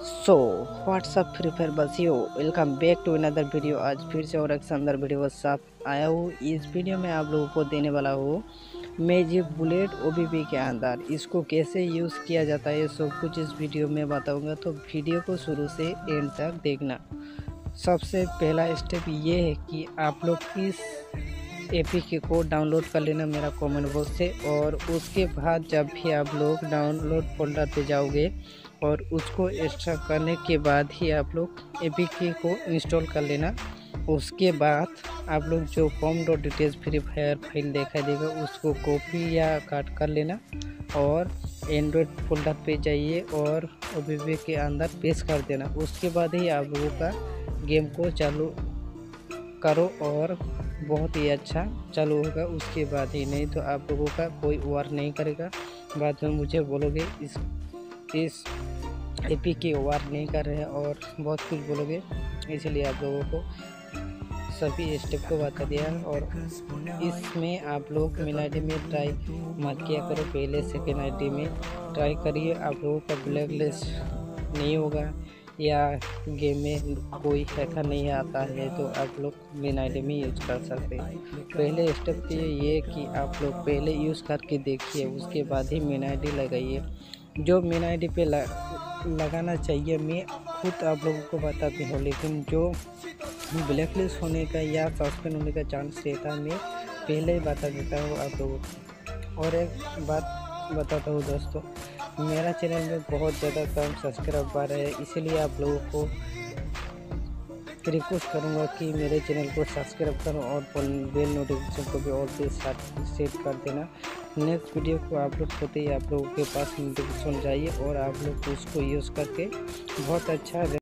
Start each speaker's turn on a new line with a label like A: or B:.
A: सो what's up Free Fire बसियो, welcome back to another video. आज फिर से और एक शानदार वीडियो के साथ आया हूँ। इस वीडियो में आप लोगों को देने वाला हूँ मैजिक बुलेट ओबीपी के अंदर इसको कैसे यूज़ किया जाता है, सब कुछ इस वीडियो में बताऊंगा। तो वीडियो को शुरू से एंड तक देखना। सबसे पहला स्टेप ये है कि आप लोग इस एपीके को डाउनलोड कर लेना मेरा कमेंट बॉक्स से, और उसके बाद जब भी आप लोग डाउनलोड फोल्डर पे जाओगे और उसको एक्सट्रैक्ट करने के बाद ही आप लोग एपीके को इंस्टॉल कर लेना। उसके बाद आप लोग जो com.details फ्री फायर फाइल दिखाई देगा उसको कॉपी या काट कर लेना और एंड्रॉयड फोल्डर पे जाइए और ओबीपी के अंदर पेस्ट कर देना। उसके बाद ही आप लोगों का गेम को चालू करो और बहुत ही अच्छा चालू होगा। उसके बाद ही, नहीं तो आप लोगों का कोई वर्क नहीं करेगा। बाद में मुझे बोलोगे इस एपी की वर्क नहीं कर रहे हैं और बहुत कुछ बोलोगे, इसलिए आप लोगों को सभी स्टेप को बता दिया। और इसमें आप लोग मेल आईडी में ट्राई मत किया करो, पहले सेकेंड आईडी में ट्राई करिए। आप लोगों का ब्लैक लिस्ट नहीं होगा या गेम में कोई हैकर नहीं आता है तो आप लोग मेन आईडी में यूज कर सकते हैं। पहले स्टेप ये कि आप लोग पहले यूज़ करके देखिए, उसके बाद ही मेन आईडी लगाइए। जो मेन आईडी पे लगाना चाहिए मैं खुद आप लोगों को बताती हूँ, लेकिन जो ब्लैक लिस्ट होने का या सस्पेंड होने का चांस रहता है मैं पहले ही बता देता हूँ आप लोगों को। और एक बात बताता हूँ दोस्तों, मेरा चैनल में बहुत ज़्यादा कम सब्सक्राइबर है, इसीलिए आप लोगों को रिक्वेस्ट करूँगा कि मेरे चैनल को सब्सक्राइब करो और बेल नोटिफिकेशन को भी ऑल पे सेट कर देना। नेक्स्ट वीडियो को आप लोग होते ही आप लोगों के पास नोटिफिकेशन जाइए और आप लोग उसको यूज़ करके बहुत अच्छा